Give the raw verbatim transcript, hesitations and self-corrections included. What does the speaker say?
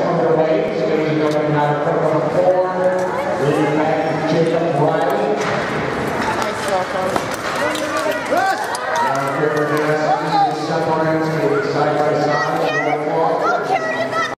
on their way. Ladies and gentlemen, now front number four, leading back Jacob Riley. Now here it is, Severance.